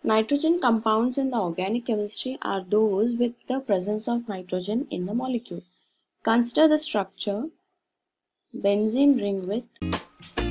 Nitrogen compounds in the organic chemistry are those with the presence of nitrogen in the molecule. Consider the structure benzene ring with